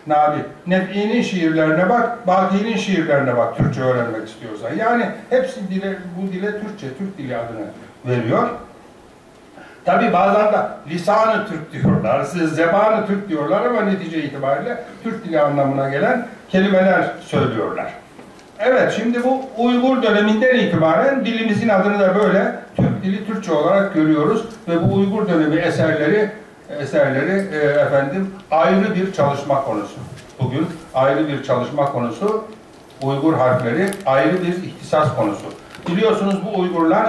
Nef'i'nin şiirlerine bak, Baki'nin şiirlerine bak Türkçe öğrenmek istiyorsan. Yani hepsi bu dile Türkçe, Türk dili adını veriyor. Tabi bazen de lisan-ı Türk diyorlar, zeban-ı Türk diyorlar ama netice itibariyle Türk dili anlamına gelen kelimeler söylüyorlar. Evet, şimdi bu Uygur döneminden itibaren dilimizin adını da böyle Türk dili Türkçe olarak görüyoruz ve bu Uygur dönemi eserleri efendim ayrı bir çalışma konusu. Bugün ayrı bir çalışma konusu, Uygur harfleri ayrı bir ihtisas konusu. Biliyorsunuz bu Uygurlar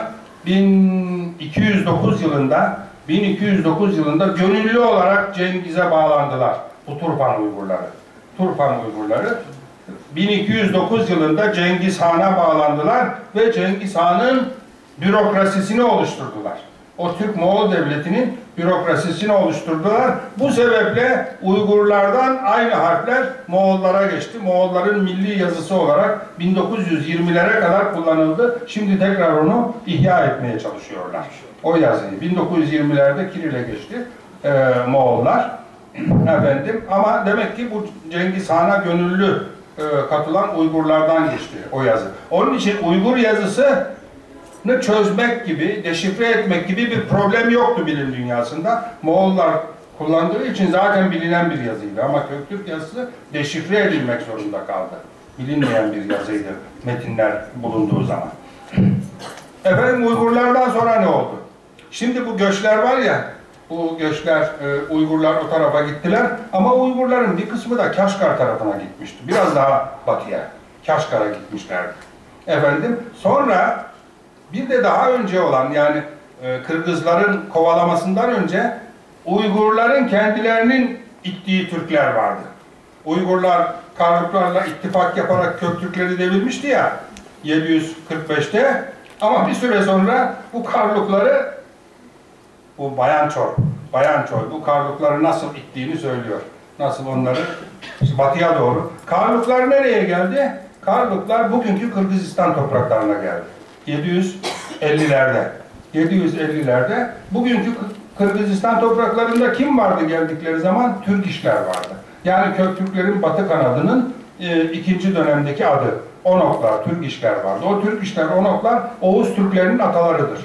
1209 yılında gönüllü olarak Cengiz'e bağlandılar. Bu Turpan Uygurları. 1209 yılında Cengiz Han'a bağlandılar ve Cengiz Han'ın bürokrasisini oluşturdular. O Türk-Moğol devletinin bürokrasisini oluşturdular. Bu sebeple Uygurlardan aynı harfler Moğollara geçti. Moğolların milli yazısı olarak 1920'lere kadar kullanıldı. Şimdi tekrar onu ihya etmeye çalışıyorlar. O yazıyı. 1920'lerde Kiril'e geçti Moğollar. Efendim, ama demek ki bu Cengiz Han'a gönüllü katılan Uygurlardan geçti o yazı. Onun için Uygur yazısı çözmek gibi, deşifre etmek gibi bir problem yoktu bilim dünyasında. Moğollar kullandığı için zaten bilinen bir yazıydı ama Köktürk yazısı deşifre edilmek zorunda kaldı. Bilinmeyen bir yazıydı metinler bulunduğu zaman. Efendim Uygurlardan sonra ne oldu? Şimdi bu göçler var ya, bu göçler, Uygurlar o tarafa gittiler ama Uygurların bir kısmı da Kaşgar tarafına gitmişti. Biraz daha batıya, Kaşgar'a gitmişlerdi. Efendim, sonra bir de daha önce olan, yani Kırgızların kovalamasından önce Uygurların kendilerinin ittiği Türkler vardı. Uygurlar Karluklarla ittifak yaparak Köktürkleri devirmişti ya 745'te, ama bir süre sonra bu Karlukları, bu Bayançoy bu Karlukları nasıl ittiğini söylüyor. Nasıl onları batıya doğru. Karluklar nereye geldi? Karluklar bugünkü Kırgızistan topraklarına geldi. 750'lerde bugünkü Kırgızistan topraklarında kim vardı geldikleri zaman? Türk işler vardı. Yani Köktürklerin batı kanadının ikinci dönemdeki adı. Onoklar, Türk işler vardı. O Türk işler, Onoklar Oğuz Türklerinin atalarıdır.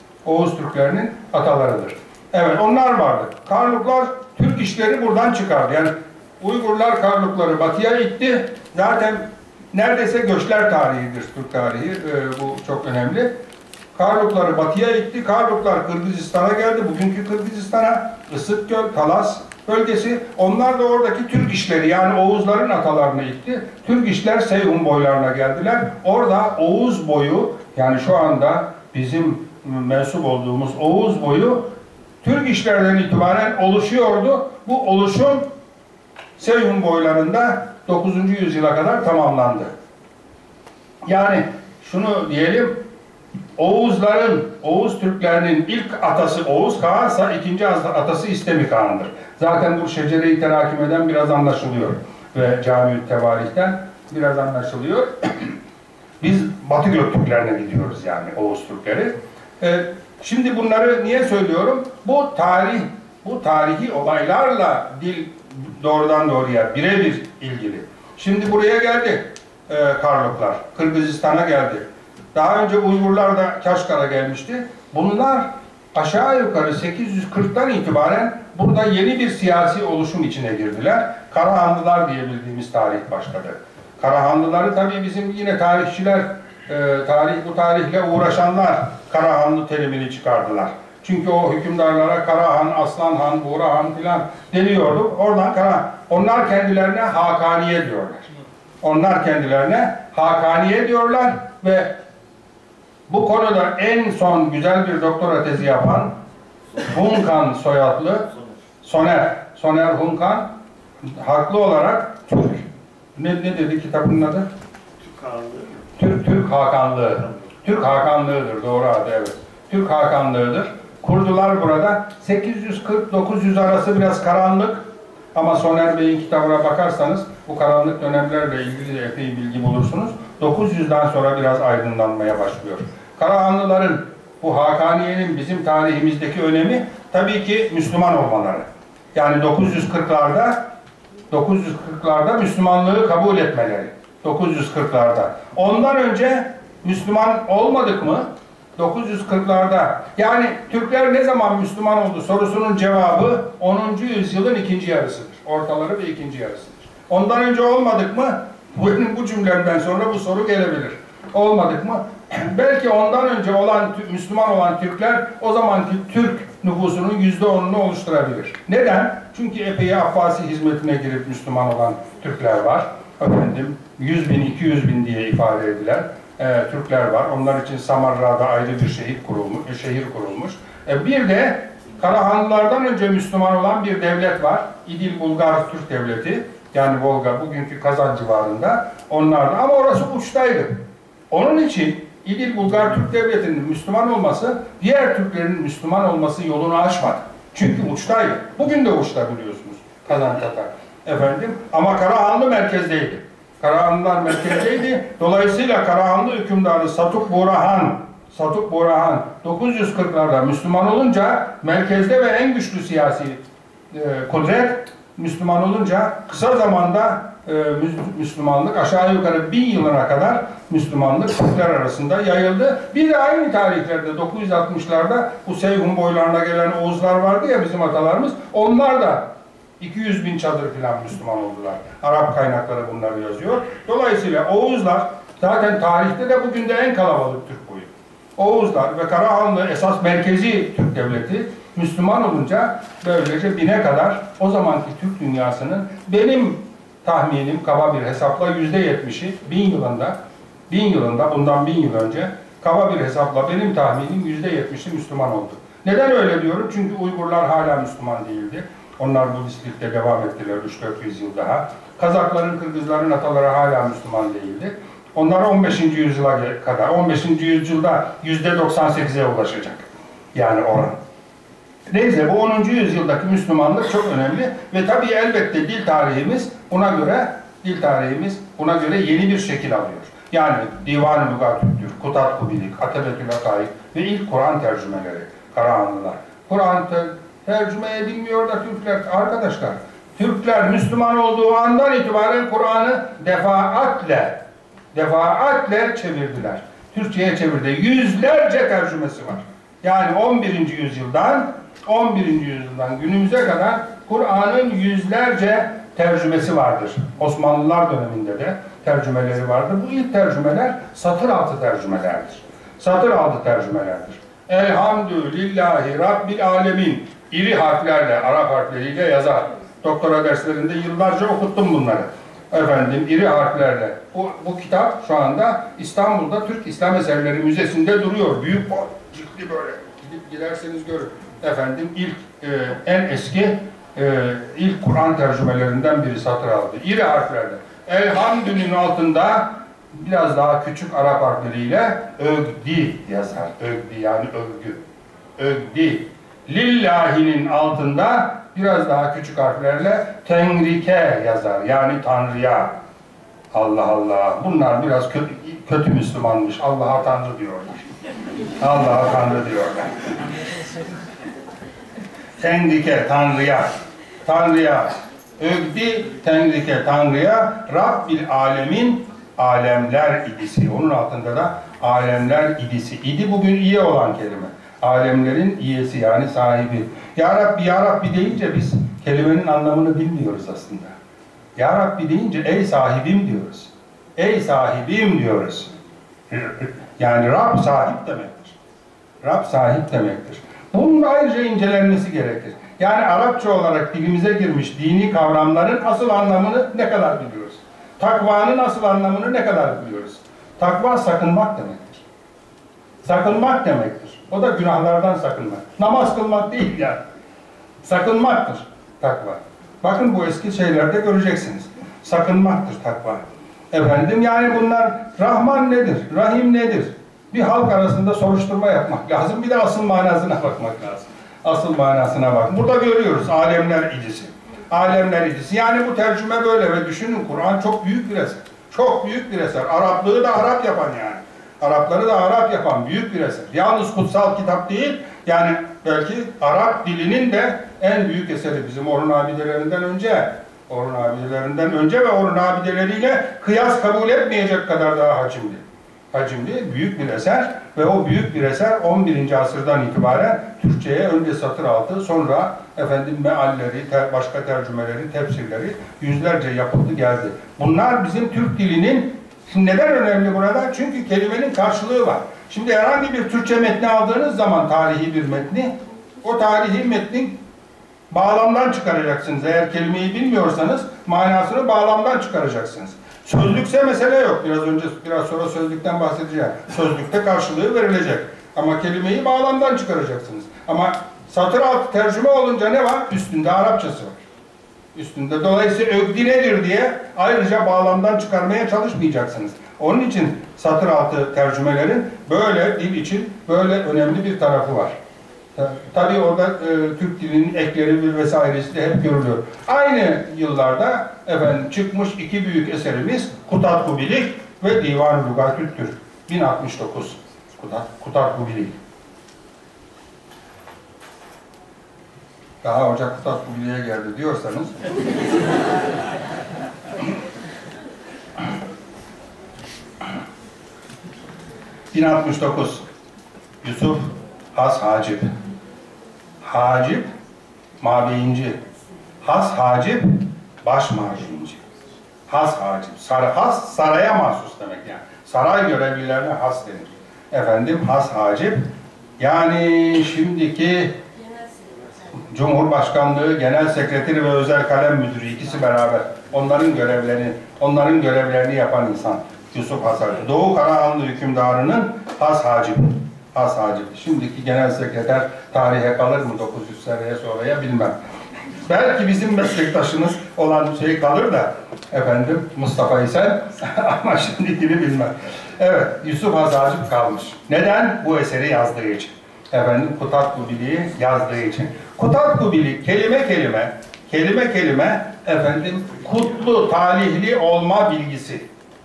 Evet, onlar vardı. Karluklar Türk işleri buradan çıkardı. Yani Uygurlar Karlukları batıya itti. Zaten neredeyse göçler tarihidir, Türk tarihi. Bu çok önemli. Karlukları batıya itti. Karluklar Kırgızistan'a geldi. Bugünkü Kırgızistan'a, Isıtgöl, Talas bölgesi. Onlar da oradaki Türk işleri, yani Oğuzların atalarını itti. Türk işler Seyhun boylarına geldiler. Orada Oğuz boyu, yani şu anda bizim mensup olduğumuz Oğuz boyu Türk işlerden itibaren oluşuyordu. Bu oluşum Seyhun boylarında 9. yüzyıla kadar tamamlandı. Yani şunu diyelim, Oğuz Türklerinin ilk atası Oğuz Kağan'sa ikinci atası İstemi Kağan'dır. Zaten bu şecere-i terakimeden biraz anlaşılıyor ve Cami-ü Tevarih'ten biraz anlaşılıyor. Biz Batı Göktürklerine gidiyoruz, yani Oğuz Türkleri. Şimdi bunları niye söylüyorum? Bu tarihi olaylarla dil doğrudan doğruya birebir ilgili. Şimdi buraya geldi Karluklar, Kırgızistan'a geldi. Daha önce Uygurlar da Kaşgar'a gelmişti. Bunlar aşağı yukarı 840'tan itibaren burada yeni bir siyasi oluşum içine girdiler. Karahanlılar diye bildiğimiz tarih başladı. Karahanlıları tabii bizim yine tarihçiler, bu tarihle uğraşanlar Karahanlı terimini çıkardılar. Çünkü o hükümdarlara Karahan, Aslanhan, Buğrahan filan deniyordu. Oradan onlar kendilerine Hakaniye diyorlar. Ve bu konuda en son güzel bir doktora tezi yapan Hunkan soyadlı Soner Hunkan, haklı olarak Türk. Ne dedi kitabının adı? Türk Hakanlığı. Türk Hakanlığı'dır doğru adı, evet. Türk Hakanlığı'dır. Kurdular burada. 840-900 arası biraz karanlık. Ama Soner Bey'in kitabına bakarsanız bu karanlık dönemlerle ilgili de epey bilgi bulursunuz. 900'den sonra biraz aydınlanmaya başlıyor. Karahanlıların, bu Hakaniye'nin bizim tarihimizdeki önemi tabii ki Müslüman olmaları. Yani 940'larda 940'larda Müslümanlığı kabul etmeleri. 940'larda. Ondan önce Müslüman olmadık mı? 940'larda. Yani Türkler ne zaman Müslüman oldu sorusunun cevabı 10. yüzyılın ikinci yarısıdır. Ortaları ve ikinci yarısıdır. Ondan önce olmadık mı? Bu cümlemden sonra bu soru gelebilir. Olmadık mı? Belki ondan önce olan Müslüman olan Türkler o zamanki Türk nüfusunun %10'unu oluşturabilir. Neden? Çünkü epey Abbasi hizmetine girip Müslüman olan Türkler var. Efendim 100 bin, 200 bin diye ifade edilen Türkler var. Onlar için Samarra'da ayrı bir şehir kurulmuş. Bir de Karahanlılardan önce Müslüman olan bir devlet var. İdil Bulgar Türk Devleti. Yani Volga, bugünkü Kazan civarında. Onlar da. Ama orası uçtaydı. Onun için İdil Bulgar Türk Devleti'nin Müslüman olması, diğer Türklerin Müslüman olması yolunu açmadı. Çünkü uçtaydı. Bugün de uçta biliyorsunuz. Kazan Tatar. Efendim, ama Karahanlı merkezdeydi. Karahanlılar merkezdeydi. Dolayısıyla Karahanlı hükümdarı Satuk Burahan 940'larda Müslüman olunca merkezde ve en güçlü siyasi kudret Müslüman olunca kısa zamanda Müslümanlık aşağı yukarı 1000 yılına kadar Müslümanlık Türkler arasında yayıldı. Bir de aynı tarihlerde 960'larda bu Seyhun boylarına gelen Oğuzlar vardı ya bizim atalarımız. Onlar da 200 bin çadır filan Müslüman oldular. Arap kaynakları bunları yazıyor. Dolayısıyla Oğuzlar zaten tarihte de bugün de en kalabalık Türk boyu. Oğuzlar ve Karahanlı esas merkezi Türk devleti Müslüman olunca böylece 1000'e kadar o zamanki Türk dünyasının benim tahminim kaba bir hesapla %70'i 1000 yılında bundan 1000 yıl önce kaba bir hesapla benim tahminim %70'i Müslüman oldu. Neden öyle diyorum? Çünkü Uygurlar hala Müslüman değildi. Onlar Budistlikte devam ettiler 300-400 yıl daha. Kazakların, Kırgızların ataları hala Müslüman değildi. Onlar 15. yüzyıla kadar, 15. yüzyılda %98'e ulaşacak. Yani oran. Neyse bu 10. yüzyıldaki Müslümanlık çok önemli ve tabii elbette dil tarihimiz buna göre yeni bir şekil alıyor. Yani Divan-ı Lügatü'dür, Kutat-Kubilik, Atebetül Akaid ve ilk Kur'an tercümeleri, Karahanlılar. Kur'an tercüme edilmiyor da Türkler, arkadaşlar. Türkler Müslüman olduğu andan itibaren Kur'an'ı defaatle çevirdiler. Türkçe'ye çevirdi. Yüzlerce tercümesi var. Yani 11. yüzyıldan günümüze kadar Kur'an'ın yüzlerce tercümesi vardır. Osmanlılar döneminde de tercümeleri vardır. Bu ilk tercümeler satır altı tercümelerdir. Satır altı tercümelerdir. Elhamdülillahi Rabbil Alemin. İri harflerle, Arap harfleriyle yazar. Doktora derslerinde yıllarca okuttum bunları. Efendim, iri harflerle. Bu kitap şu anda İstanbul'da Türk İslam Eserleri Müzesi'nde duruyor. Büyük ciltli böyle. Gidip giderseniz görün. Efendim, en eski ilk Kur'an tercümelerinden biri satır aldı. İri harflerle. Elhamdül'ün altında biraz daha küçük Arap harfleriyle ögdi yazar. Ögdi yani övgü. Ögdi. Lillahi'nin altında biraz daha küçük harflerle tenrike yazar. Yani Tanrı'ya. Allah Allah. Bunlar biraz kötü Müslümanmış. Allah'a Tanrı diyorlar. Allah'a Tanrı diyorlar. Tenrike Tanrı'ya. Tanrı'ya. Ögdi tenrike Tanrı'ya. Rabbil Alemin alemler idisi. Onun altında da alemler idisi. İdi bugün iyi olan kelime. Alemlerin iyisi yani sahibi. Ya Rabbi, Ya Rabbi deyince biz kelimenin anlamını bilmiyoruz aslında. Ya Rabbi deyince ey sahibim diyoruz. Ey sahibim diyoruz. Yani Rab sahip demektir. Rab sahip demektir. Bunun ayrıca incelenmesi gerekir. Yani Arapça olarak dilimize girmiş dini kavramların asıl anlamını ne kadar biliyoruz? Takvanın asıl anlamını ne kadar biliyoruz? Takva sakınmak demektir. Sakınmak demektir. O da günahlardan sakınmak. Namaz kılmak değil yani. Sakınmaktır takva. Bakın bu eski şeylerde göreceksiniz. Sakınmaktır takva. Efendim yani bunlar Rahman nedir? Rahim nedir? Bir halk arasında soruşturma yapmak lazım. Bir de asıl manasına bakmak lazım. Asıl manasına bak. Burada görüyoruz alemler idisi. Alemler idisi. Yani bu tercüme böyle ve düşünün Kur'an çok büyük bir eser. Çok büyük bir eser. Araplığı da Arap yapan yani. Arapları da Arap yapan büyük bir eser. Yalnız kutsal kitap değil, yani belki Arap dilinin de en büyük eseri bizim Orhun abidelerinden önce Orhun abidelerinden önce ve Orhun abideleriyle kıyas kabul etmeyecek kadar daha hacimli. Hacimli, büyük bir eser ve o büyük bir eser 11. asırdan itibaren Türkçe'ye önce satır altı, sonra mealleri, başka tercümeleri, tefsirleri yüzlerce yapıldı geldi. Bunlar bizim Türk dilinin, şimdi neden önemli burada? Çünkü kelimenin karşılığı var. Şimdi herhangi bir Türkçe metni aldığınız zaman tarihi bir metni, o tarihi metnin bağlamdan çıkaracaksınız. Eğer kelimeyi bilmiyorsanız manasını bağlamdan çıkaracaksınız. Sözlükse mesele yok. Biraz sonra sözlükten bahsedeceğim. Sözlükte karşılığı verilecek. Ama kelimeyi bağlamdan çıkaracaksınız. Ama satır altı tercüme olunca ne var? Üstünde Arapçası var. Üstünde. Dolayısıyla ögdi nedir diye ayrıca bağlamdan çıkarmaya çalışmayacaksınız. Onun için satır altı tercümelerin böyle dil için böyle önemli bir tarafı var. Tabii orada Türk dilinin ekleri vesairesi de hep görülüyor. Aynı yıllarda çıkmış iki büyük eserimiz Kutat-ı Bilik ve Divan-ı Lügatü't Türk. 1069 Kutat-ı Bilik. Daha Ocak Kutat-ı Bilik'e geldi diyorsanız ...1069 Yusuf Has Hacip. Hacip, mabeyinci. Has Hacip, baş mabeyinci. Has Hacip. Has, saraya mahsus demek yani. Saray görevlilerine has denir. Has Hacip, yani şimdiki Cumhurbaşkanlığı Genel Sekreteri ve Özel Kalem Müdürü, ikisi beraber. Onların görevlerini yapan insan. Yusuf Has Hacip. Doğu Karahanlı hükümdarının Has Hacip. Has Hacip. Şimdiki genel sekreter tarihe kalır mı 900 seneye sonraya bilmem. Belki bizim meslektaşımız olan şey kalır da Mustafa İsen ama şimdikini bilmem. Evet, Yusuf Has Hacip kalmış. Neden? Bu eseri yazdığı için. Kutat-ı Bilik'i yazdığı için. Kutat-ı Bilik kelime kelime kutlu, talihli olma bilgisi.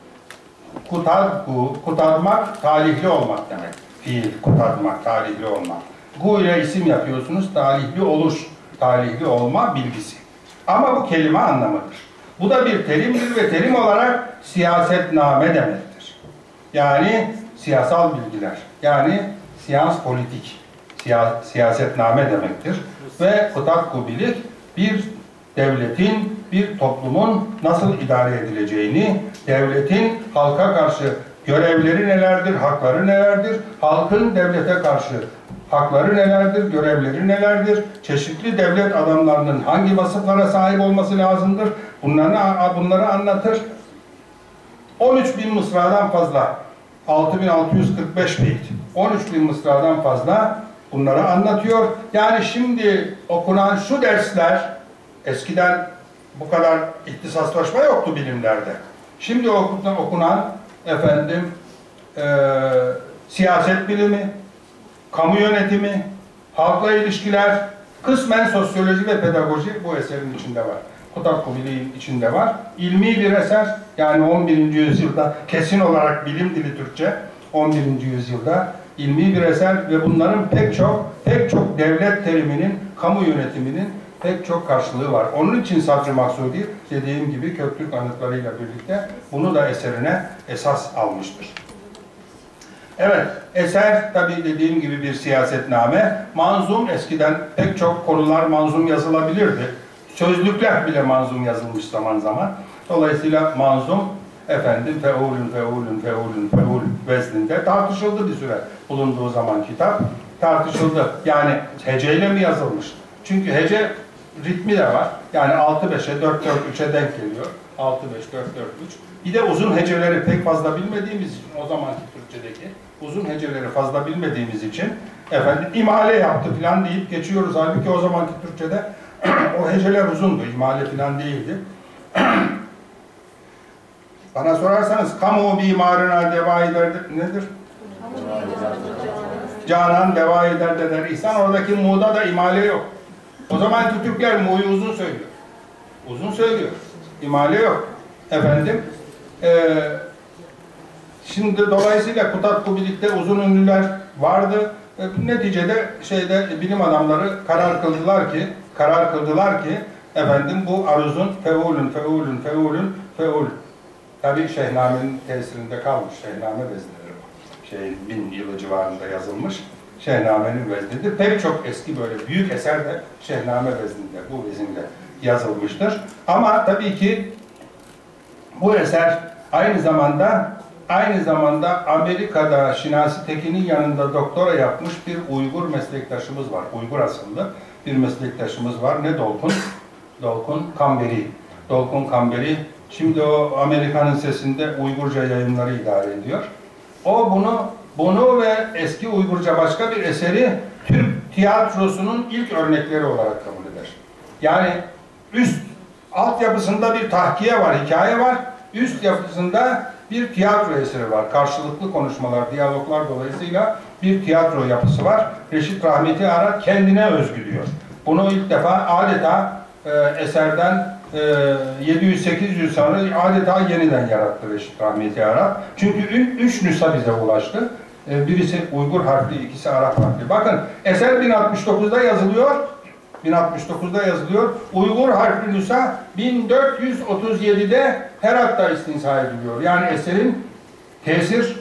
Kutadmak, talihli olmak demek. Fiil, kutadmak, talihli olmak. Gu ile isim yapıyorsunuz, talihli oluş, talihli olma bilgisi. Ama bu kelime anlamıdır. Bu da bir terimdir ve terim olarak siyasetname demektir. Yani siyasal bilgiler, yani siyas politik, siyasetname demektir. Ve Kutat-ı Bilik bir devletin, bir toplumun nasıl idare edileceğini, devletin halka karşı görevleri nelerdir, hakları nelerdir, halkın devlete karşı hakları nelerdir, görevleri nelerdir, çeşitli devlet adamlarının hangi vasıflara sahip olması lazımdır, bunları anlatır. 13.000 mısradan fazla, 6.645 beyt, 13.000 mısradan fazla bunları anlatıyor. Yani şimdi okunan şu dersler, eskiden bu kadar ihtisaslaşma yoktu bilimlerde. Şimdi okunan siyaset bilimi, kamu yönetimi, halkla ilişkiler, kısmen sosyoloji ve pedagoji bu eserin içinde var. Kutat-ı Bilik'in içinde var. İlmi bir eser, yani 11. yüzyılda kesin olarak bilim dili Türkçe, 11. yüzyılda ilmi bir eser ve bunların pek çok devlet teriminin, kamu yönetiminin pek çok karşılığı var. Onun için Sadr-ı Maksudi dediğim gibi Köktürk anıtlarıyla birlikte bunu da eserine esas almıştır. Evet, eser tabii dediğim gibi bir siyasetname. Manzum, eskiden pek çok konular manzum yazılabilirdi. Sözlükler bile manzum yazılmış zaman zaman. Dolayısıyla manzum feul vezninde tartışıldı bir süre. Bulunduğu zaman kitap tartışıldı. Yani heceyle mi yazılmış? Çünkü hece ritmi de var. Yani 6-5'e, 4-4-3'e denk geliyor. 6-5, 4-4-3. Bir de uzun heceleri pek fazla bilmediğimiz için, o zamanki Türkçedeki uzun heceleri fazla bilmediğimiz için imale yaptı falan deyip geçiyoruz. Halbuki o zamanki Türkçede o heceler uzundu, imale falan değildi. Bana sorarsanız kamu bimarına deva eder nedir? Canan deva eder der İhsan. Oradaki mu'da da imale yok. O zamanki Türkler mu'yu uzun söylüyor. Uzun söylüyor. İmale yok. Şimdi dolayısıyla Kutat-ı Bilik'te uzun ünlüler vardı. Neticede bilim adamları karar kıldılar ki efendim bu aruzun feulün. Tabii Şehname'nin tesirinde kalmış. Şehname vezneleri bu. 1000 yılı civarında yazılmış. Şehname'nin veznidir. Pek çok eski böyle büyük eser de Şehname vezninde, bu vezinde yazılmıştır. Ama tabii ki bu eser aynı zamanda Amerika'da Şinasi Tekin'in yanında doktora yapmış bir Uygur meslektaşımız var. Uygur asıllı bir meslektaşımız var. Ne Dolkun? Dolkun Kamberi. Dolkun Kamberi. Şimdi o Amerika'nın Sesi'nde Uygurca yayınları idare ediyor. O bunu ve eski Uygurca başka bir eseri Türk tiyatrosunun ilk örnekleri olarak kabul eder. Yani altyapısında bir tahkiye var, hikaye var. Üst yapısında bir tiyatro eseri var. Karşılıklı konuşmalar, diyaloglar dolayısıyla bir tiyatro yapısı var. Reşit Rahmeti Arap kendine özgü diyor. Bunu ilk defa adeta eserden 700-800 sonra adeta yeniden yarattı Reşit Rahmeti Arap. Çünkü 3 nüsha bize ulaştı. Birisi Uygur harfli, ikisi Arap harfli. Bakın eser 1069'da yazılıyor. 1069'da yazılıyor. Uygur harfli nüsha 1437'de Herat'ta istinsa ediliyor. Yani eserin tesir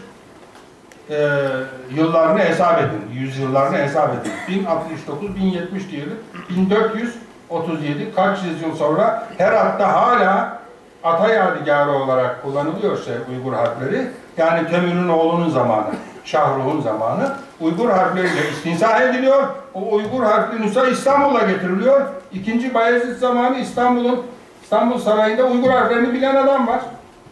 yıllarını hesap edin. Yüzyıllarını hesap edin. 1069, 1070 diyelim. 1437 kaç yüzyıl sonra Herat'ta hala ata yadigarı olarak kullanılıyor Uygur harfleri. Yani Temür'ün oğlunun zamanı, Şahruh'un zamanı. Uygur harfleriyle istinsa ediliyor. O Uygur harfli nüsha İstanbul'a getiriliyor. İkinci Bayezid zamanı İstanbul Sarayı'nda Uygur harflerini bilen adam var.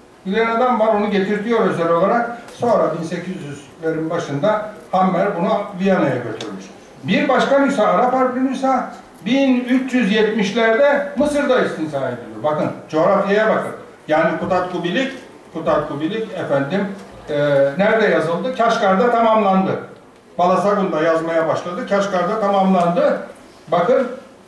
Onu getirtiyor özel olarak. Sonra 1800'lerin başında Hammer bunu Viyana'ya götürmüş. Bir başka nüsha, Arap harfli nüsha 1370'lerde Mısır'da istinsa ediliyor. Bakın, coğrafyaya bakın. Yani Kutatkubilik efendim nerede yazıldı? Kaşgar'da tamamlandı. Balasagun'da yazmaya başladı. Kaşgar'da tamamlandı. Bakın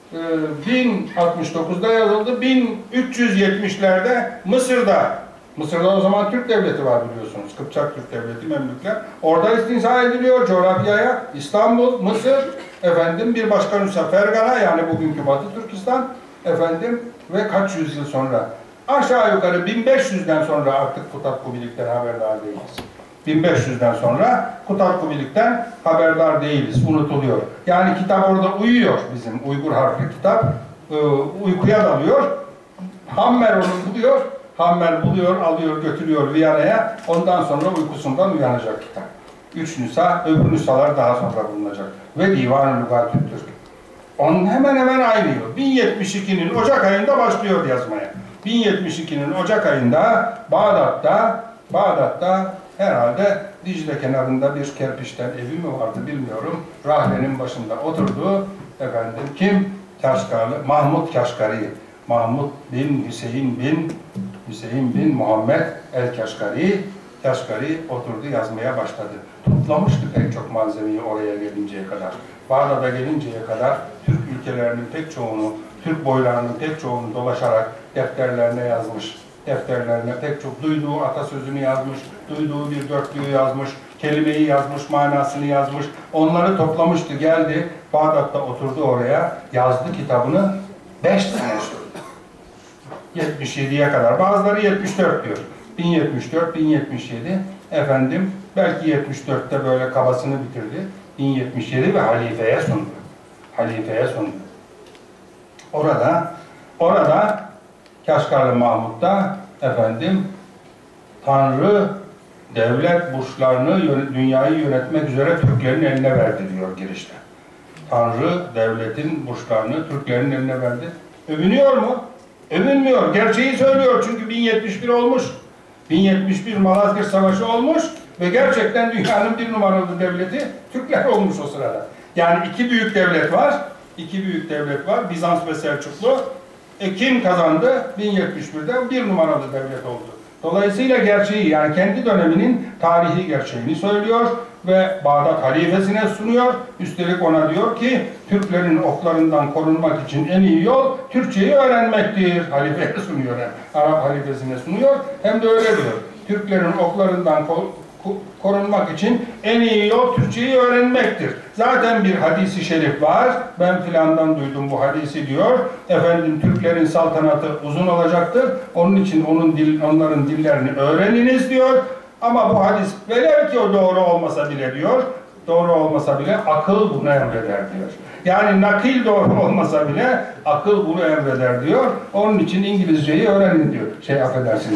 1069'da yazıldı. 1370'lerde Mısır'da o zaman Türk Devleti var biliyorsunuz. Kıpçak Türk Devleti, Memlükler. Orada istinsa ediliyor coğrafyaya. İstanbul, Mısır, efendim bir başka nüsha Fergana, yani bugünkü Batı Türkistan, efendim ve kaç yüzyıl sonra aşağı yukarı 1500'den sonra artık Kutatkubilik'ten haberdar değiliz. 1500'den sonra Kutatkubilik'ten haberdar değiliz, unutuluyor. Yani kitap orada uyuyor, bizim Uygur harfli kitap uykuya dalıyor. Hammer onu buluyor, alıyor, götürüyor Viyana'ya. Ondan sonra uykusundan uyanacak kitap. 3 nüsha, öbür nüshalar daha sonra bulunacak. Ve Divan-ı Lügat-ı Türk. Onun hemen hemen aynı yıl. 1072'nin Ocak ayında başlıyor yazmaya. 1072'nin Ocak ayında Bağdat'ta herhalde Dicle kenarında bir kerpiçten evi mi vardı bilmiyorum. Rahlenin başında oturdu. Efendim kim? Kaşgarlı. Mahmud Kaşgari. Mahmud bin Hüseyin bin Muhammed el-Kaşgari. Kaşgari oturdu, yazmaya başladı. Toplamıştı pek çok malzemeyi oraya gelinceye kadar. Bağdat'a gelinceye kadar Türk ülkelerinin pek çoğunu, Türk boylarının pek çoğunu dolaşarak defterlerine yazmış. Defterlerine pek çok duyduğu atasözünü yazmış, duyduğu bir dörtlüğü yazmış, kelimeyi yazmış, manasını yazmış. Onları toplamıştı, geldi. Bağdat'ta oturdu oraya, yazdı kitabını. 5 sene sürdü. 77'ye kadar. Bazıları 74 diyor. 1074, 1077. Efendim, belki 74'te böyle kabasını bitirdi. 1077 ve halifeye sundu. Orada Kaşgarlı Mahmud'da efendim Tanrı devlet burçlarını dünyayı yönetmek üzere Türklerin eline verdi diyor girişte. Tanrı devletin burçlarını Türklerin eline verdi. Övünüyor mu? Övünmüyor. Gerçeği söylüyor çünkü 1071 olmuş. 1071 Malazgirt Savaşı olmuş ve gerçekten dünyanın bir numaralı devleti Türkler olmuş o sırada. Yani iki büyük devlet var. Bizans ve Selçuklu. Kim kazandı? 1071'de bir numaralı devlet oldu. Dolayısıyla gerçeği, yani kendi döneminin tarihi gerçeğini söylüyor ve Bağdat halifesine sunuyor. Üstelik ona diyor ki Türklerin oklarından korunmak için en iyi yol Türkçeyi öğrenmektir. Halifeye sunuyor, Arap halifesine sunuyor. Hem de öyle diyor. Türklerin oklarından korunmak için en iyi yol Türkçeyi öğrenmektir. Zaten bir hadisi şerif var. Ben filandan duydum bu hadisi diyor. Efendim Türklerin saltanatı uzun olacaktır. Onun için onların dillerini öğreniniz diyor. Ama bu hadis velev ki o doğru olmasa bile diyor. Doğru olmasa bile akıl bunu emreder diyor. Yani nakil doğru olmasa bile akıl bunu emreder diyor. Onun için İngilizceyi öğrenin diyor. Affedersiniz.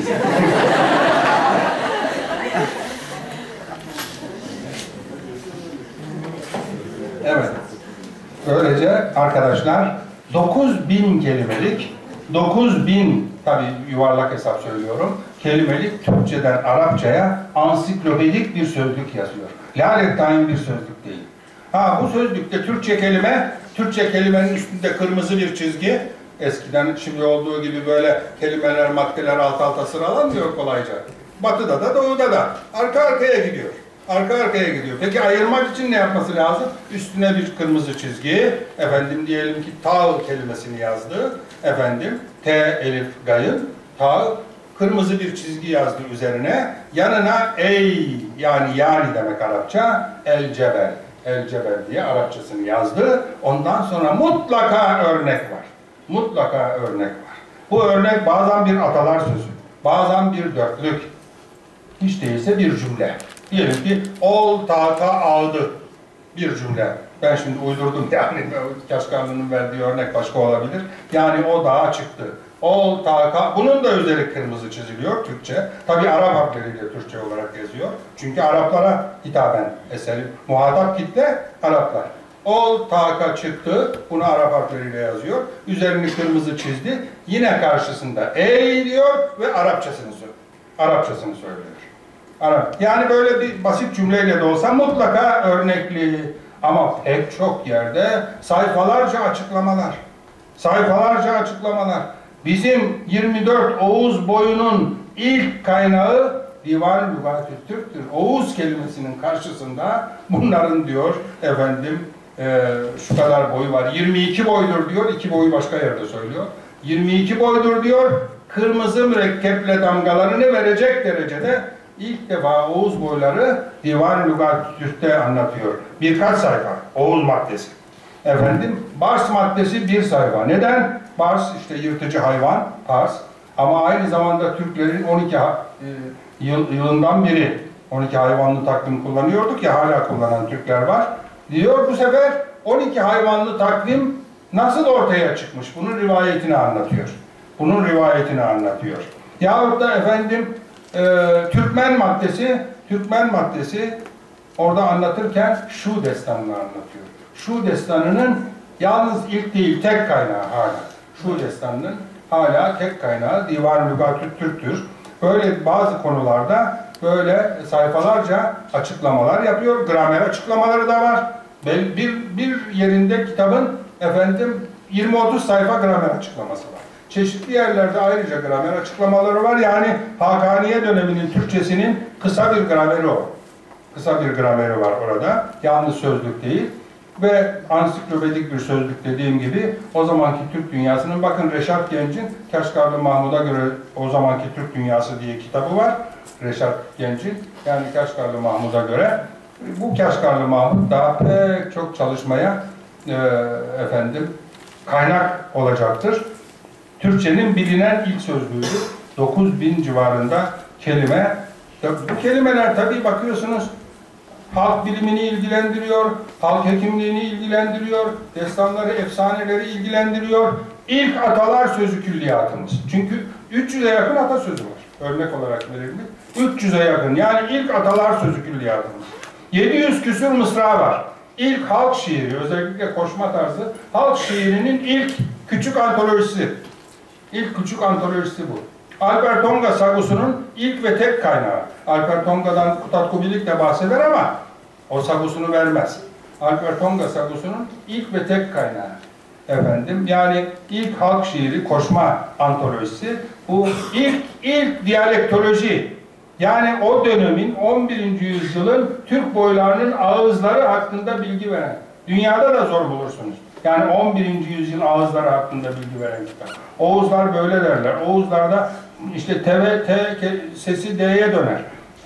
Evet. Böylece arkadaşlar 9.000 kelimelik 9.000 tabi yuvarlak hesap söylüyorum. Kelimelik Türkçeden Arapçaya ansiklopedik bir sözlük yazıyor. Lalettayn bir sözlük değil. Bu sözlükte Türkçe kelimenin üstünde kırmızı bir çizgi. Eskiden şimdi olduğu gibi böyle kelimeler, maddeler alt alta sıralanmıyor kolayca. Batıda da doğuda da. Arka arkaya gidiyor. Arka arkaya gidiyor. Peki ayırmak için ne yapması lazım? Üstüne bir kırmızı çizgi. Efendim diyelim ki tağ kelimesini yazdı. Efendim T, elif, gayın. Tağ kırmızı bir çizgi yazdı üzerine. Yanına ey yani demek Arapça. El cebel. El cebel diye Arapçasını yazdı. Ondan sonra mutlaka örnek var. Mutlaka örnek var. Bu örnek bazen bir atalar sözü. Bazen bir dörtlük. Hiç değilse bir cümle. Diyelim ki ol taka aldı bir cümle. Ben şimdi uydurdum yani Kaşgarlı'nın verdiği örnek başka olabilir. Yani o dağa çıktı. Ol taka, bunun da üzeri kırmızı çiziliyor Türkçe. Tabi Arap harfleriyle Türkçe olarak yazıyor. Çünkü Araplara hitaben eseri. Muhatap kitle Araplar. Ol taka çıktı, bunu Arap harfleriyle yazıyor. Üzerini kırmızı çizdi. Yine karşısında ey diyor ve Arapçasını söylüyor. Yani böyle bir basit cümleyle de olsa mutlaka örnekli ama pek çok yerde sayfalarca açıklamalar. Bizim 24 Oğuz boyunun ilk kaynağı Divan Lügat-ı Türk'tür. Oğuz kelimesinin karşısında bunların diyor efendim şu kadar boyu var. 22 boydur diyor. 2 boyu başka yerde söylüyor. 22 boydur diyor. Kırmızı mürekkeple damgalarını verecek derecede İlk defa Oğuz boyları Divan Lügat-ı Türk'te anlatıyor. Birkaç sayfa. Oğuz maddesi. Efendim, Bars maddesi bir sayfa. Neden? Bars işte yırtıcı hayvan, Pars. Ama aynı zamanda Türklerin 12 yılından beri 12 hayvanlı takvim kullanıyorduk ya hala kullanan Türkler var. Diyor bu sefer 12 hayvanlı takvim nasıl ortaya çıkmış? Bunun rivayetini anlatıyor. Yahut da efendim Türkmen maddesi orada anlatırken şu destanını anlatıyor. Şu destanının yalnız ilk değil tek kaynağı hala. Şu destanının hala tek kaynağı Divan Lügat-ı Türk'tür. Böyle bazı konularda böyle sayfalarca açıklamalar yapıyor. Gramer açıklamaları da var. Bir yerinde kitabın efendim 20-30 sayfa gramer açıklaması var. Çeşitli yerlerde ayrıca gramer açıklamaları var. Yani Hakaniye döneminin Türkçesinin kısa bir grameri var orada. Yalnız sözlük değil. Ve ansiklopedik bir sözlük dediğim gibi o zamanki Türk dünyasının bakın Reşat Genç'in Kaşgarlı Mahmud'a göre o zamanki Türk Dünyası diye kitabı var. Reşat Genç'in yani Kaşgarlı Mahmud'a göre bu Kaşgarlı Mahmud daha pek çok çalışmaya kaynak olacaktır. Türkçenin bilinen ilk sözlüğüdür. 9.000 civarında kelime. Bu kelimeler tabii bakıyorsunuz halk bilimini ilgilendiriyor, halk hekimliğini ilgilendiriyor, destanları, efsaneleri ilgilendiriyor. İlk atalar sözü külliyatımız. Çünkü 300'e yakın atasözü var. Örnek olarak verildi. 300'e yakın. Yani ilk atalar sözü külliyatımız. 700 küsur mısra var. İlk halk şiiri, özellikle koşma tarzı, halk şiirinin ilk küçük antolojisi. İlk küçük antolojisi bu. Alper Tonga sagusunun ilk ve tek kaynağı. Alper Tonga'dan Kutat Kubilik de bahseder ama o sagusunu vermez. Alper Tonga sagusunun ilk ve tek kaynağı. Yani ilk halk şiiri, koşma antolojisi. Bu ilk diyalektoloji. Yani o dönemin 11. yüzyılın Türk boylarının ağızları hakkında bilgi veren. Dünyada da zor bulursunuz. Yani 11. yüzyıl ağızları hakkında bilgi veren kitap. Oğuzlar böyle derler. Oğuzlarda işte T sesi D'ye döner.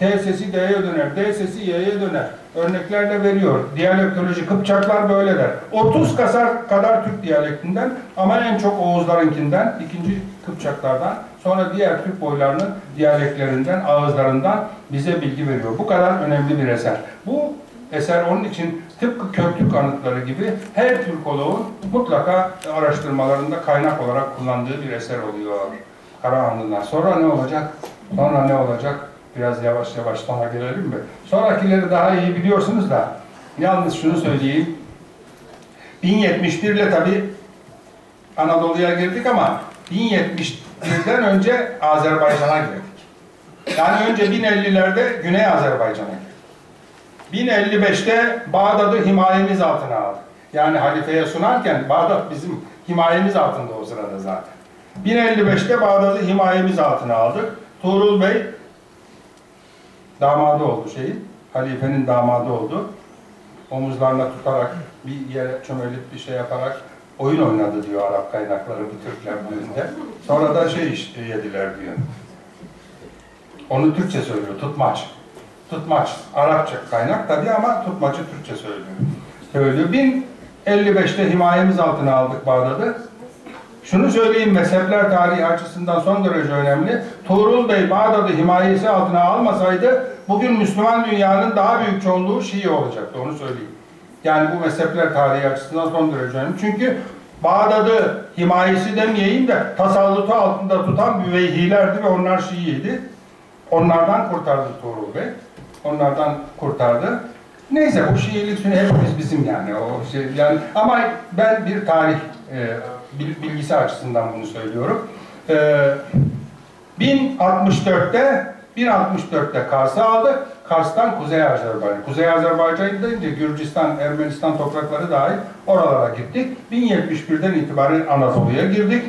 T sesi D'ye döner, D sesi Y'ye döner. Örneklerle veriyor. Diyalektoloji, Kıpçaklar böyle der. 30 kadar Türk diyalektinden ama en çok Oğuzlarınkinden, ikinci Kıpçaklardan, sonra diğer Türk boylarının diyaleklerinden, ağızlarından bize bilgi veriyor. Bu kadar önemli bir eser. Bu eser onun için tıpkı Köktürk anıtları gibi her Türkoloğun mutlaka araştırmalarında kaynak olarak kullandığı bir eser oluyor. Karahanlı'dan. Sonra ne olacak? Sonra ne olacak? Biraz yavaş yavaş sonra gelelim mi? Sonrakileri daha iyi biliyorsunuz da yalnız şunu söyleyeyim. 1071 ile tabi Anadolu'ya girdik ama 1071'den önce Azerbaycan'a girdik. Yani önce 1050'lerde Güney Azerbaycan'a girdik. 1055'te Bağdat'ı himayemiz altına aldık. Yani halifeye sunarken Bağdat bizim himayemiz altında o sırada zaten. 1055'te Bağdat'ı himayemiz altına aldık. Tuğrul Bey damadı oldu halifenin damadı oldu. Omuzlarına tutarak bir yere çömelip bir şey yaparak oyun oynadı diyor Arap kaynakları bu Türkler bölümünde. Sonra da yediler diyor. Onu Türkçe söylüyor, tutmaç. Tutmaç, Arapça kaynak tabii ama tutmacı Türkçe söylüyor. 1055'te himayemiz altına aldık Bağdat'ı. Şunu söyleyeyim, mezhepler tarihi açısından son derece önemli. Tuğrul Bey Bağdat'ı himayesi altına almasaydı, bugün Müslüman dünyanın daha büyük çoğunluğu Şii olacaktı, onu söyleyeyim. Yani bu mezhepler tarihi açısından son derece önemli. Çünkü Bağdat'ı himayesi demeyeyim de tasallutu altında tutan büveyhilerdi ve onlar Şiiydi. Onlardan kurtardı Tuğrul Bey. Onlardan kurtardı. Neyse bu Şiilik hepimiz bizim yani. Yani ama ben bir tarih bilgisi açısından bunu söylüyorum. 1064'te Kars'ı aldık. Kars'tan Kuzey Azerbaycan. Kuzey Azerbaycan deyince Gürcistan, Ermenistan toprakları dahil oralara gittik. 1071'den itibaren Anadolu'ya girdik.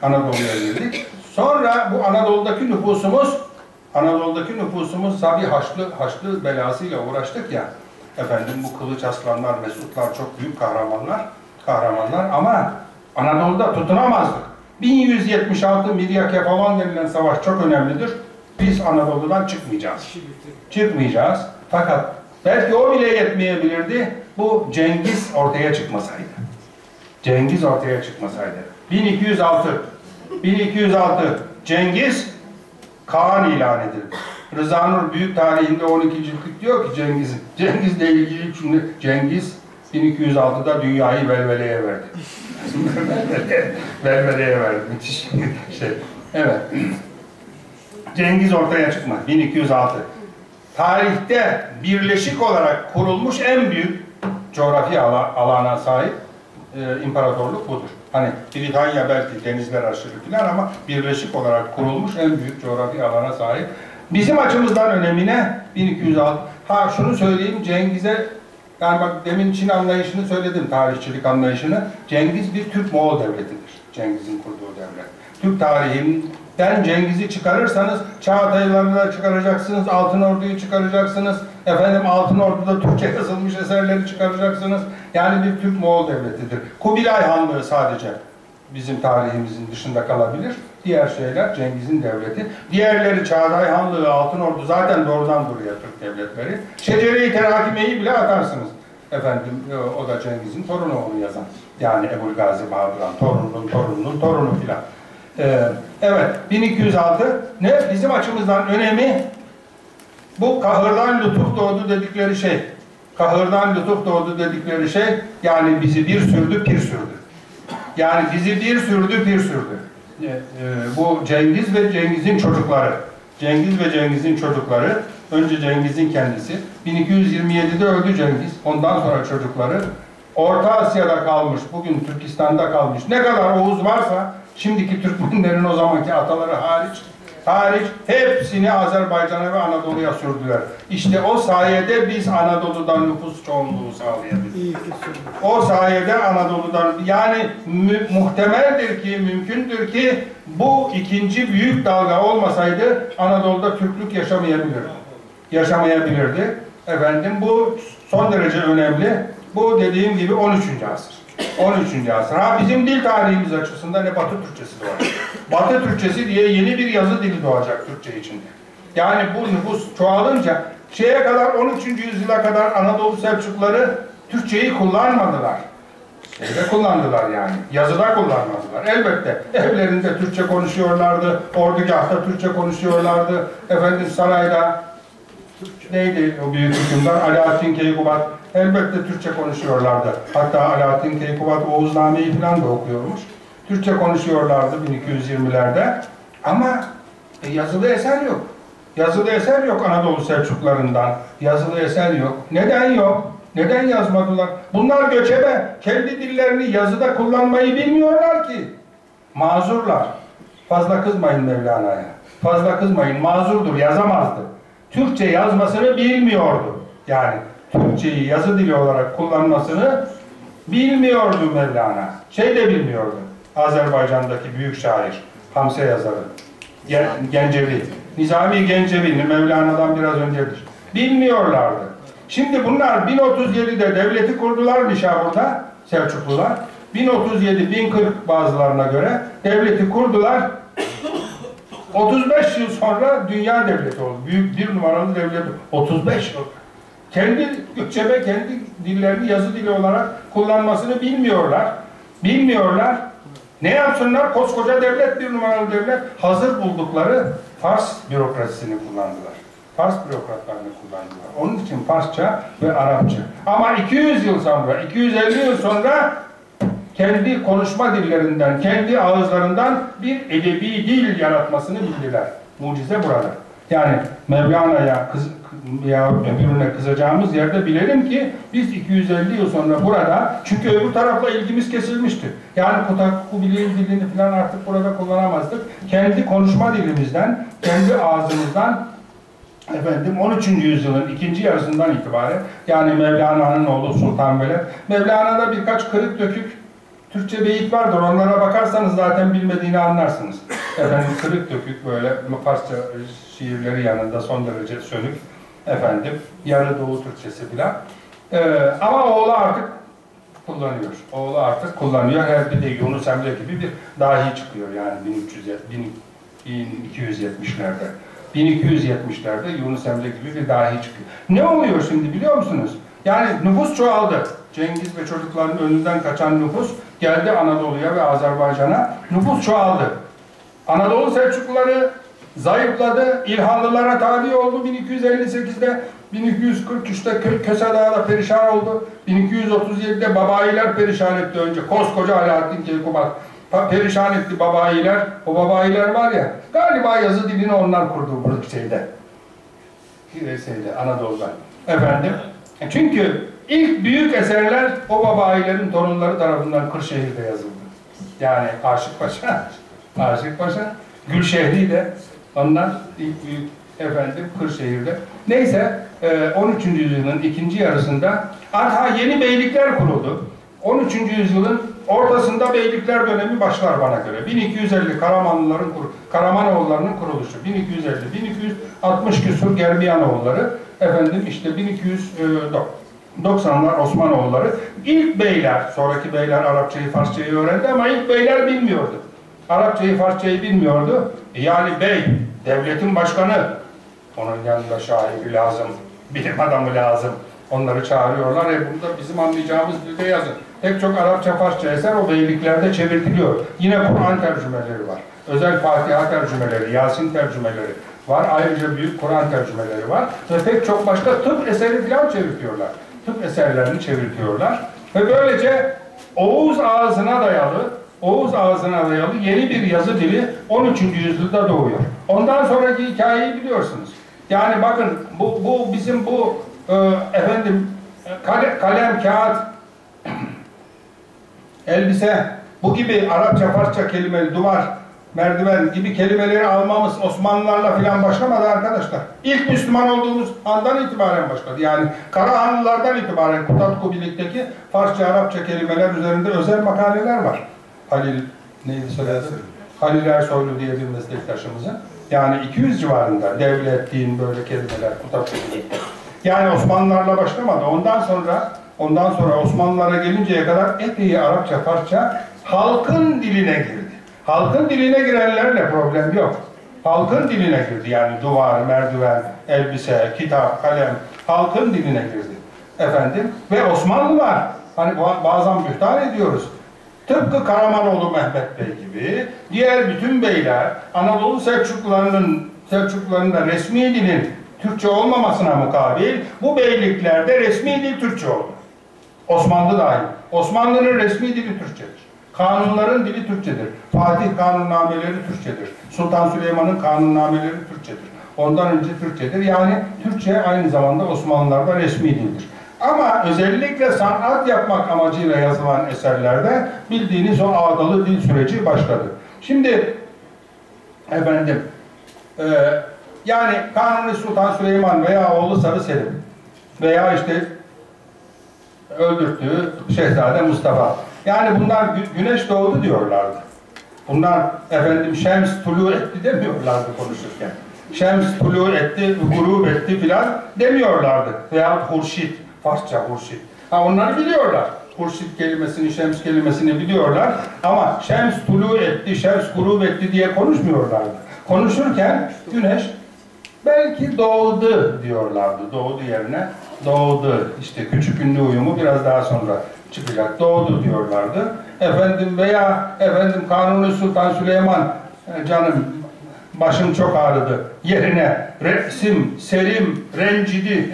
Sonra bu Anadolu'daki nüfusumuz tabii Haçlı belasıyla uğraştık ya. Efendim bu Kılıç Aslanlar, Mesutlar çok büyük kahramanlar ama Anadolu'da tutunamazdık. 1176 Miryake falan denilen savaş çok önemlidir. Biz Anadolu'dan çıkmayacağız. Fakat belki o bile yetmeyebilirdi. Bu Cengiz ortaya çıkmasaydı. 1206 Cengiz Kağan ilan edildi. Rıza Nur Büyük Tarihinde 12. ciltlik diyor ki Cengiz'le ilgili şimdi Cengiz 1206'da dünyayı velveleye verdi. velveleye verdi. Müthiş Evet. Cengiz ortaya çıkmaz. 1206. Tarihte birleşik olarak kurulmuş en büyük coğrafi alana sahip imparatorluk budur. Hani Britanya belki denizler aşırı filan ama birleşik olarak kurulmuş en büyük coğrafi alana sahip. Bizim açımızdan önemine 1206. Şunu söyleyeyim, Cengiz'e, yani bak demin Çin anlayışını söyledim, tarihçilik anlayışını. Cengiz bir Türk-Moğol devletidir. Cengiz'in kurduğu devlet. Türk tarihinden Cengiz'i çıkarırsanız Çağatay'ları da çıkaracaksınız, Altınordu'yu çıkaracaksınız, Altınordu'da Türkçe yazılmış eserleri çıkaracaksınız. Yani bir Türk-Moğol devletidir. Kubilay Hanlığı sadece bizim tarihimizin dışında kalabilir. Diğer şeyler Cengiz'in devleti. Diğerleri Çağatay Hanlığı, Altınordu zaten doğrudan buraya Türk devletleri. Şecere-i Terakime'yi bile atarsınız. O da Cengiz'in torunu onu yazan. Yani Ebu'l-Gazi Bahadıran, torununun torunu filan. Evet, 1206 ne? Bizim açımızdan önemi bu kahırdan lütuf doğdu dedikleri şey. Yani bizi bir sürdü, pir sürdü. Yani bizi bir sürdü, pir sürdü. Bu Cengiz ve Cengiz'in çocukları. Önce Cengiz'in kendisi. 1227'de öldü Cengiz. Ondan sonra çocukları. Orta Asya'da kalmış, bugün Türkistan'da kalmış. Ne kadar Oğuz varsa, şimdiki Türkmenlerin o zamanki ataları hariç hepsini Azerbaycan'a ve Anadolu'ya sürdüler. İşte o sayede biz Anadolu'dan nüfus çoğunluğu sağlayabildik. O sayede Anadolu'dan, yani muhtemeldir ki, mümkündür ki bu ikinci büyük dalga olmasaydı Anadolu'da Türklük yaşamayabilirdi. Bu son derece önemli. Bu dediğim gibi 13. asır. 13. asır. Bizim dil tarihimiz açısından Batı Türkçesi doğacak. Batı Türkçesi diye yeni bir yazı dili doğacak Türkçe içinde. Yani bu nüfus çoğalınca şeye kadar 13. yüzyıla kadar Anadolu Selçukluları Türkçeyi kullanmadılar. Şeyde kullandılar yani. Yazıda kullanmadılar. Elbette evlerinde Türkçe konuşuyorlardı. Ordugahta Türkçe konuşuyorlardı. Efendim sarayda neydi o büyük hükümdar? Alaaddin Keykubat. Elbette Türkçe konuşuyorlardı. Hatta Alaaddin Keykubat Oğuzname'yi falan da okuyormuş. Türkçe konuşuyorlardı 1220'lerde. Ama yazılı eser yok. Yazılı eser yok Anadolu Selçuklularından. Yazılı eser yok. Neden yok? Neden yazmadılar? Bunlar göçebe. Kendi dillerini yazıda kullanmayı bilmiyorlar ki. Mazurlar. Fazla kızmayın Mevlana'ya. Fazla kızmayın. Mazurdur. Yazamazdı. Türkçe yazmasını bilmiyordu. Yani Türkçeyi yazı dili olarak kullanmasını bilmiyordu Mevlana. Şey de bilmiyordu. Azerbaycan'daki büyük şair. Hamse yazarı. Gencevi. Nizami Gencevi. Mevlana'dan biraz öncedir. Bilmiyorlardı. Şimdi bunlar 1037'de devleti kurdular Nişabur'da Selçuklular. 1037-1040 bazılarına göre devleti kurdular. 35 yıl sonra dünya devleti oldu. Büyük bir numaralı devlet. 35 yıl. Kendi göçebe, kendi dillerini yazı dili olarak kullanmasını bilmiyorlar. Bilmiyorlar. Ne yapsınlar? Koskoca devlet, bir numaralı devlet. Hazır buldukları Fars bürokrasisini kullandılar. Fars bürokratlarını kullandılar. Onun için Farsça ve Arapça. Ama 200 yıl sonra, 250 yıl sonra kendi konuşma dillerinden, kendi ağızlarından bir edebi dil yaratmasını bildiler. Mucize burada. Yani Mevlana'ya ya öbürüne kızacağımız yerde bilelim ki biz 250 yıl sonra burada, çünkü öbür tarafla ilgimiz kesilmişti. Yani Kubiley'in dilini falan artık burada kullanamazdık. Kendi konuşma dilimizden, kendi ağzımızdan 13. yüzyılın ikinci yarısından itibaren, yani Mevlana'nın oğlu Sultan Veled, Mevlana'da birkaç kırık dökük Türkçe beyit vardır. Onlara bakarsanız zaten bilmediğini anlarsınız. Kırık dökük böyle Farsça şiirleri yanında son derece sönük. Yarı Doğu Türkçesi filan. Ama oğlu artık kullanıyor. Oğlu artık kullanıyor. Her bir de Yunus Emre gibi bir dahi çıkıyor yani 1270'lerde. 1270'lerde Yunus Emre gibi bir dahi çıkıyor. Ne oluyor şimdi biliyor musunuz? Yani nüfus çoğaldı. Cengiz ve çocukların önünden kaçan nüfus geldi Anadolu'ya ve Azerbaycan'a. Nüfus çoğaldı. Anadolu Selçukluları zayıfladı. İlhanlılara tabi oldu 1258'de. 1243'te Köse Dağı'da perişan oldu. 1237'de Babayiler perişan etti önce. Koskoca Alaaddin Keykubat perişan etti Babayiler. O Babayiler var ya, galiba yazı dilini onlar kurdu bu şeyde. Anadolu'da. Çünkü ilk büyük eserler o Babayilerin torunları tarafından Kırşehir'de yazıldı. Yani Aşık Paşa, Gülşehri de ondan ilk büyük Kırşehir'de. Neyse 13. yüzyılın ikinci yarısında yeni beylikler kuruldu. 13. yüzyılın ortasında beylikler dönemi başlar bana göre. 1250 Karamanoğullarının kuruluşu. 1250-1260 küsur Germiyanoğulları. 1290'lar Osmanoğulları. İlk beyler, sonraki beyler Arapçayı, Farsçayı öğrendi ama ilk beyler bilmiyordu. Arapçayı, Farsçayı bilmiyordu. Yani bey, devletin başkanı, onun yanında şairi lazım, bilim adamı lazım. Onları çağırıyorlar. Bunu da bizim anlayacağımız dilde yazın. Pek çok Arapça, Farsça eser o beyliklerde çevirtiliyor. Yine Kur'an tercümeleri var. Özel Fatiha tercümeleri, Yasin tercümeleri var. Ayrıca büyük Kur'an tercümeleri var. Ve pek çok başka tıp eseri falan çevirtiyorlar. Tıp eserlerini çevirtiyorlar. Ve böylece Oğuz ağzına dayalı yeni bir yazı dili 13. yüzyılda doğuyor. Ondan sonraki hikayeyi biliyorsunuz. Yani bakın bu bizim kalem, kağıt, elbise, bu gibi Arapça, Farsça kelimeleri, duvar, merdiven gibi kelimeleri almamız Osmanlılarla filan başlamadı arkadaşlar. İlk Müslüman olduğumuz andan itibaren başladı. Yani Karahanlılardan itibaren Kutatkubilik'teki Farsça, Arapça kelimeler üzerinde özel makaleler var. Halil Ersoylu diye bir meslektaşımızın. Yani 200 civarında devlet, din böyle kelimeler Kutatkubilik'te. Yani Osmanlılarla başlamadı. Ondan sonra Osmanlılara gelinceye kadar epey Arapça, Farsça halkın diline girdi. Halkın diline girenlerle problem yok. halkın diline girdi. Yani duvar, merdiven, elbise, kitap, kalem halkın diline girdi. Efendim ve Osmanlılar hani bazen bühtan ediyoruz. Tıpkı Karamanoğlu Mehmet Bey gibi diğer bütün beyler Anadolu Selçuklularının da resmi dilin Türkçe olmamasına mukabil bu beyliklerde resmi dil Türkçe oldu. Osmanlı dahil. Osmanlı'nın resmi dili Türkçedir. Kanunların dili Türkçedir. Fatih kanunnameleri Türkçedir. Sultan Süleyman'ın kanunnameleri Türkçedir. Ondan önce Türkçedir. Yani Türkçe aynı zamanda Osmanlılar'da resmi dildir. Ama özellikle sanat yapmak amacıyla yazılan eserlerde bildiğiniz o ağdalı dil süreci başladı. Şimdi efendim yani Kanuni Sultan Süleyman veya oğlu Sarı Selim veya işte öldürttüğü Şehzade Mustafa. Yani bunlar güneş doğdu diyorlardı. Bunlar efendim şems tulu etti demiyorlardı konuşurken. Şems tulu etti, gurub etti filan demiyorlardı. Veya hurşit, Farsça hurşit. Ha onları biliyorlar. Hurşit kelimesini, şems kelimesini biliyorlar. Ama şems tulu etti, şems gurub etti diye konuşmuyorlardı. Konuşurken güneş belki doğdu diyorlardı. Doğdu yerine doğdu. İşte küçük ünlü uyumu biraz daha sonra çıkacak. Doğdu diyorlardı. Efendim veya efendim Kanuni Sultan Süleyman canım başım çok ağrıdı. Yerine resim, serim, rencidi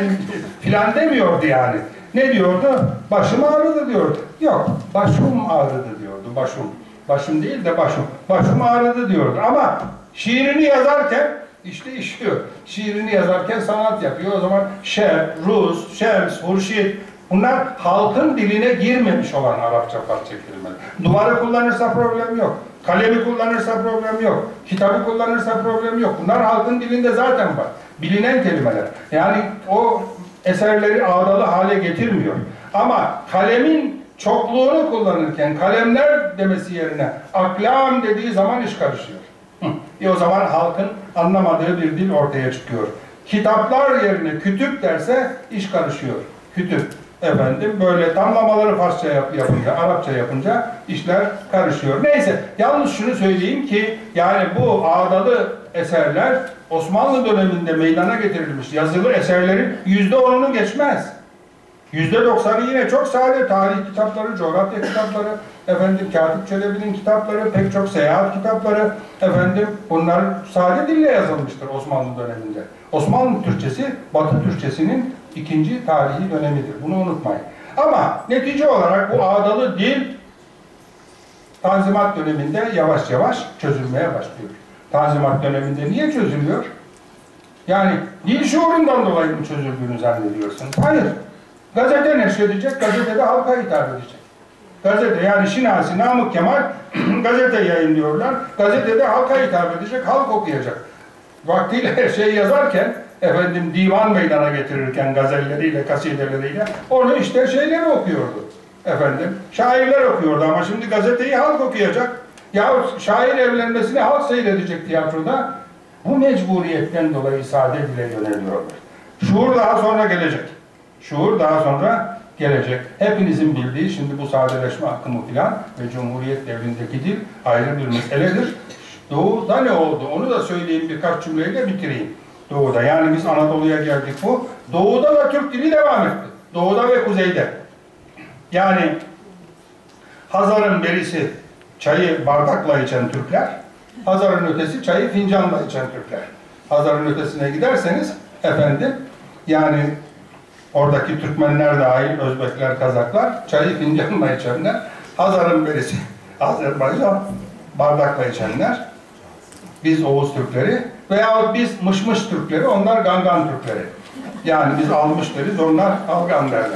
filan demiyordu yani. Ne diyordu? Başım ağrıdı diyordu. Yok, başım ağrıdı diyordu. Başım değil de başım. Başım ağrıdı diyordu. Ama şiirini yazarken işte işiyor. Şiirini yazarken sanat yapıyor. O zaman şer, ruz, şems, hurşit bunlar halkın diline girmemiş olan Arapça parça kelimeler. Duvarı kullanırsa problem yok. Kalemi kullanırsa problem yok. Kitabı kullanırsa problem yok. Bunlar halkın dilinde zaten var. Bilinen kelimeler. Yani o eserleri ağdalı hale getirmiyor. Ama kalemin çokluğunu kullanırken kalemler demesi yerine aklam dediği zaman iş karışıyor. O zaman halkın anlamadığı bir dil ortaya çıkıyor. Kitaplar yerine kütüp derse iş karışıyor. Kütüp. Efendim böyle tamlamaları Farsça yapınca, Arapça yapınca işler karışıyor. Neyse, yalnız şunu söyleyeyim ki yani bu ağdalı eserler Osmanlı döneminde meydana getirilmiş yazılı eserlerin %10'unu geçmez. %90'ı yine çok sade tarih kitapları, coğrafya kitapları, efendim Katip Çelebi'nin kitapları, pek çok seyahat kitapları, efendim bunlar sade dille yazılmıştır Osmanlı döneminde. Osmanlı Türkçesi, Batı Türkçesinin ikinci tarihi dönemidir. Bunu unutmayın. Ama netice olarak bu ağdalı dil Tanzimat döneminde yavaş yavaş çözülmeye başlıyor. Tanzimat döneminde niye çözülüyor? Yani dil şuurundan dolayı mı çözüldüğünü zannediyorsunuz? Hayır. Gazete neşredecek, gazetede halka hitap edecek. Gazete yani Şinasi, Namık Kemal gazete yayınlıyorlar. Gazetede halka hitap edecek, halk okuyacak. Vaktiyle her şeyi yazarken, efendim divan meydana getirirken gazelleriyle, kasideleriyle onu işte şeyleri okuyordu. Efendim şairler okuyordu ama şimdi gazeteyi halk okuyacak. Yahut şair evlenmesini halk seyredecek tiyatroda. Bu mecburiyetten dolayı sade dile yöneliyorlar. Şuur daha sonra gelecek. Şuur daha sonra gelecek. Hepinizin bildiği şimdi bu sadeleşme akımı filan ve Cumhuriyet devrindeki dil ayrı bir meseledir. Doğu'da ne oldu? Onu da söyleyeyim birkaç cümleyle bitireyim. Doğu'da. Yani biz Anadolu'ya geldik bu. Doğu'da da Türk dili devam etti. Doğu'da ve kuzeyde. Yani Hazar'ın berisi çayı bardakla içen Türkler, Hazar'ın ötesi çayı fincanla içen Türkler. Hazar'ın ötesine giderseniz efendim yani oradaki Türkmenler dahil, Özbekler, Kazaklar çayı fincanla içenler. Hazar'ın berisi Azerbaycan bardakla içenler. Biz Oğuz Türkleri veya biz Mışmış Türkleri, onlar Gangan Türkleri. Yani biz almış deriz, onlar algan derler.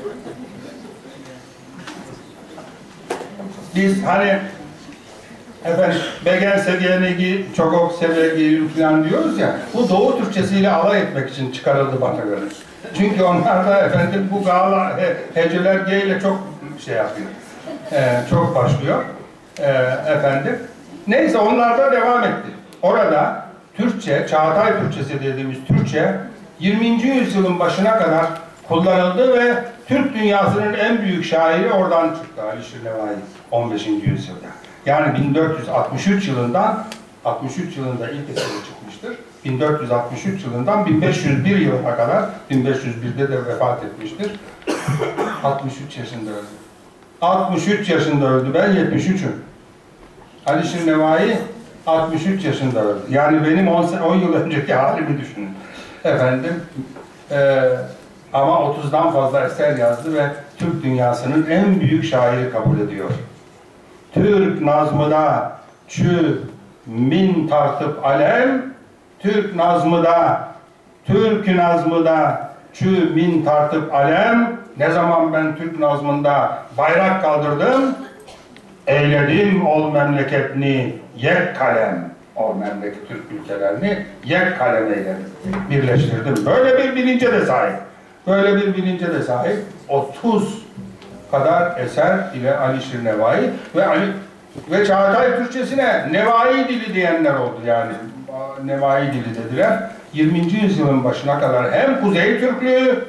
Biz hani efendim Begen Segenegi, Çogok Sevegi falan diyoruz ya, bu Doğu Türkçesiyle alay etmek için çıkarıldı bana göre. Çünkü onlar da efendim bu gala heceler G ile çok şey yapıyor. Çok başlıyor. Efendim. Neyse onlar da devam etti. Orada Türkçe, Çağatay Türkçesi dediğimiz Türkçe 20. yüzyılın başına kadar kullanıldı ve Türk dünyasının en büyük şairi oradan çıktı. Ali Şirnevai 15. yüzyılda. Yani 1463 yılından 63 yılında ilk eseri çıkmıştır. 1463 yılından 1501 yılına kadar, 1501'de de vefat etmiştir. 63 yaşında öldü. 63 yaşında öldü. Ben 73'üm. Alişir Nevai 63 yaşında öldü. Yani benim 10 yıl önceki halimi düşünün. Efendim, ama 30'dan fazla eser yazdı ve Türk dünyasının en büyük şairi kabul ediyor. Türk nazmıda çü min tartıp alem, Türk nazmıda, Türk nazmıda çü min tartıp alem. Ne zaman ben Türk nazmında bayrak kaldırdım, eyledim ol memleketini yek kalem. O memleket Türk ülkelerini yek kalem eyledim. Birleştirdim. Böyle bir bilince de sahip. Böyle bir bilince de sahip. 30 kadar eser ile Alişir Nevai ve Çağatay Türkçesine Nevai dili diyenler oldu yani. Nevai dili dediler. 20. yüzyılın başına kadar hem Kuzey Türklüğü,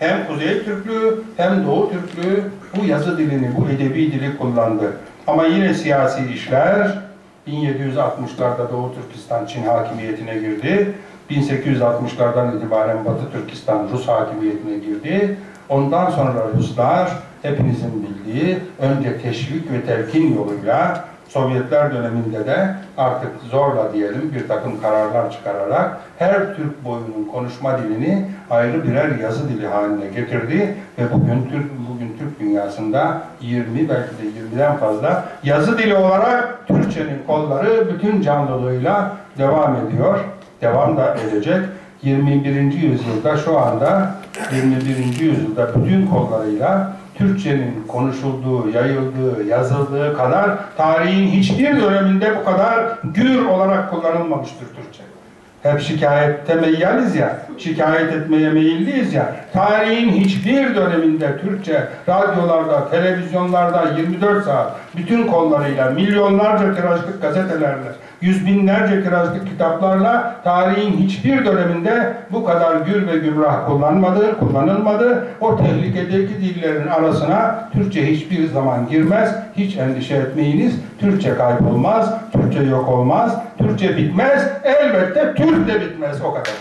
hem Doğu Türklüğü bu yazı dilini, bu edebi dili kullandı. Ama yine siyasi işler 1760'larda Doğu Türkistan Çin hakimiyetine girdi. 1860'lardan itibaren Batı Türkistan Rus hakimiyetine girdi. Ondan sonra Ruslar hepinizin bildiği önce teşvik ve telkin yoluyla Sovyetler döneminde de artık zorla diyelim bir takım kararlar çıkararak her Türk boyunun konuşma dilini ayrı birer yazı dili haline getirdi ve bugün Türk dünyasında 20 belki de 20'den fazla yazı dili olarak Türkçenin kolları bütün canlılığıyla devam ediyor. Devam da edecek. 21. yüzyılda şu anda 21. yüzyılda bütün kollarıyla Türkçenin konuşulduğu, yayıldığı, yazıldığı kadar tarihin hiçbir döneminde bu kadar gür olarak kullanılmamıştır Türkçe. Hep şikayette meyyaliz ya, şikayet etmeye meyilliyiz ya. Tarihin hiçbir döneminde Türkçe radyolarda, televizyonlarda 24 saat bütün kollarıyla, milyonlarca tirajlık gazetelerle, yüz binlerce tirajlık kitaplarla tarihin hiçbir döneminde bu kadar gür ve gümrah kullanılmadı. O tehlikedeki dillerin arasına Türkçe hiçbir zaman girmez. Hiç endişe etmeyiniz. Türkçe kaybolmaz, Türkçe yok olmaz, Türkçe bitmez. Elbette Türk de bitmez. O kadar.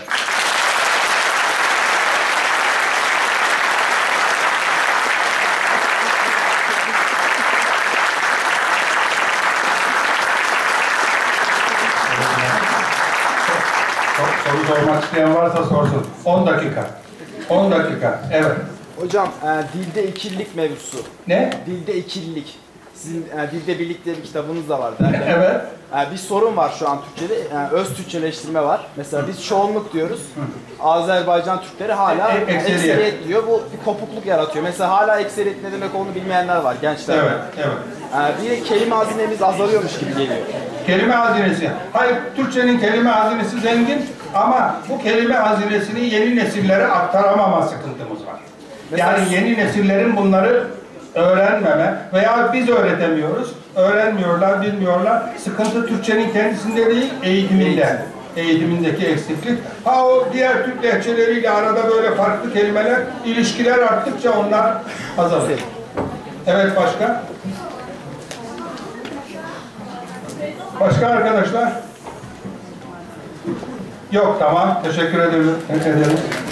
Soru sormak isteyen varsa sorsun. 10 dakika. 10 dakika. Evet. Hocam, dilde ikililik mevzusu. Ne? Dilde ikililik. Sizin dilde birlik diye bir kitabınız da var derler. Evet. Bir sorun var şu an Türkçe'de. Öz Türkçeleştirme var. Mesela biz çoğunluk diyoruz. Azerbaycan Türkleri hala ekseriyet diyor. Bu bir kopukluk yaratıyor. Mesela hala ekseriyet ne demek olduğunu bilmeyenler var gençler. Evet, evet. Bir kelime hazinemiz azalıyormuş gibi geliyor. Kelime hazinesi. Hayır, Türkçenin kelime hazinesi zengin ama bu kelime hazinesini yeni nesillere aktaramama sıkıntımız var. Mesela, yani yeni nesillerin bunları öğrenmeme veya biz öğretemiyoruz, öğrenmiyorlar, bilmiyorlar. Sıkıntı Türkçenin kendisinde değil, eğitiminde. Eğitimindeki eksiklik. O diğer Türk lehçeleriyle arada böyle farklı kelimeler, ilişkiler arttıkça onlar azalır. Evet, başka? Başka arkadaşlar? Yok, tamam. Teşekkür ederim.